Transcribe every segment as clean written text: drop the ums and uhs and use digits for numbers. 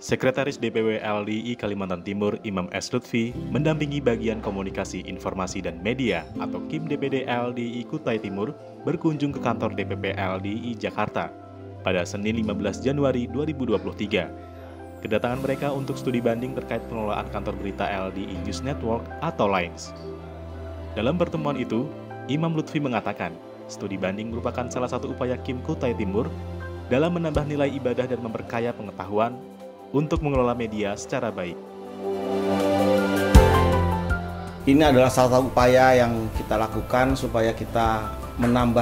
Sekretaris DPW LDI Kalimantan Timur Imam S. Lutfi mendampingi bagian komunikasi informasi dan media atau KIM DPD LDI Kutai Timur berkunjung ke kantor DPP LDI Jakarta pada Senin 15 Januari 2023. Kedatangan mereka untuk studi banding terkait pengelolaan kantor berita LDI News Network atau LINES. Dalam pertemuan itu, Imam Lutfi mengatakan, studi banding merupakan salah satu upaya KIM Kutai Timur dalam menambah nilai ibadah dan memperkaya pengetahuan untuk mengelola media secara baik. Ini adalah salah satu upaya yang kita lakukan supaya kita menambah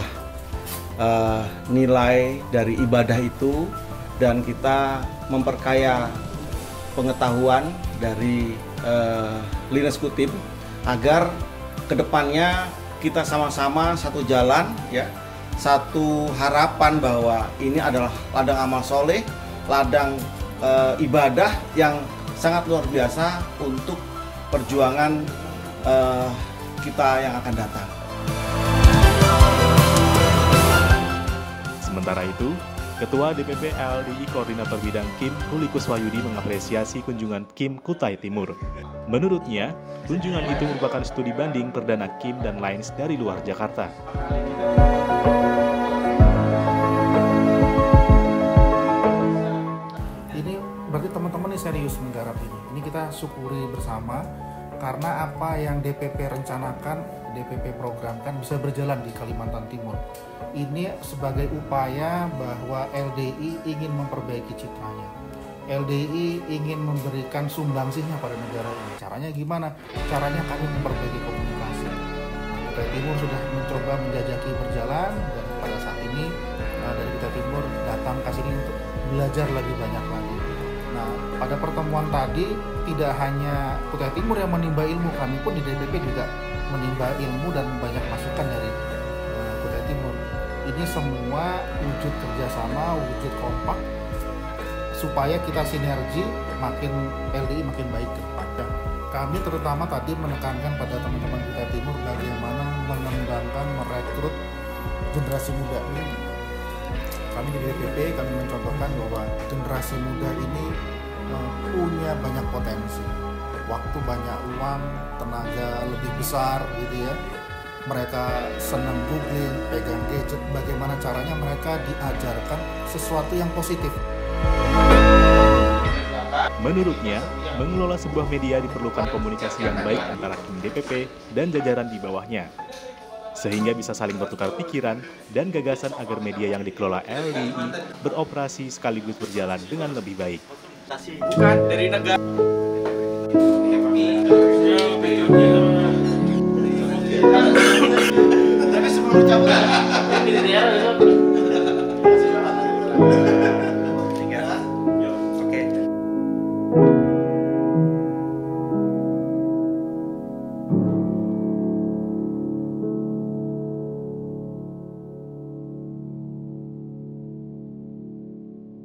nilai dari ibadah itu dan kita memperkaya pengetahuan dari LINES Kutim agar kedepannya kita sama-sama satu jalan, ya, satu harapan bahwa ini adalah ladang amal soleh, ladang ibadah yang sangat luar biasa untuk perjuangan kita yang akan datang. Sementara itu, Ketua DPP LDI Koordinator Bidang KIM Kulikus Wahyudi mengapresiasi kunjungan KIM Kutai Timur. Menurutnya, kunjungan itu merupakan studi banding perdana KIM dan LINES dari luar Jakarta. Berarti teman-teman ini serius menggarap ini. Ini kita syukuri bersama karena apa yang DPP rencanakan, DPP programkan bisa berjalan di Kalimantan Timur. Ini sebagai upaya bahwa LDI ingin memperbaiki citranya. LDI ingin memberikan sumbangsihnya pada negara ini. Caranya gimana? Caranya kami memperbaiki komunikasi. Kutai Timur sudah mencoba menjajaki berjalan dan pada saat ini dari Kutai Timur datang ke sini untuk belajar lebih banyak lagi. Nah, pada pertemuan tadi tidak hanya Kutai Timur yang menimba ilmu, kami pun di DPP juga menimba ilmu dan banyak masukan dari Kutai Timur. Ini semua wujud kerjasama, wujud kompak supaya kita sinergi makin LDI makin baik ke depan. Kami terutama tadi menekankan pada teman-teman Kutai Timur bagaimana mengembangkan, merekrut generasi muda ini. Kami di DPP, kami mencontohkan bahwa generasi muda ini punya banyak potensi, waktu banyak, uang, tenaga lebih besar gitu ya. Mereka senang googling, pegang gadget, bagaimana caranya mereka diajarkan sesuatu yang positif. Menurutnya, mengelola sebuah media diperlukan komunikasi yang baik antara KIM DPP dan jajaran di bawahnya, sehingga bisa saling bertukar pikiran dan gagasan agar media yang dikelola LDI beroperasi sekaligus berjalan dengan lebih baik. Bukan dari negara.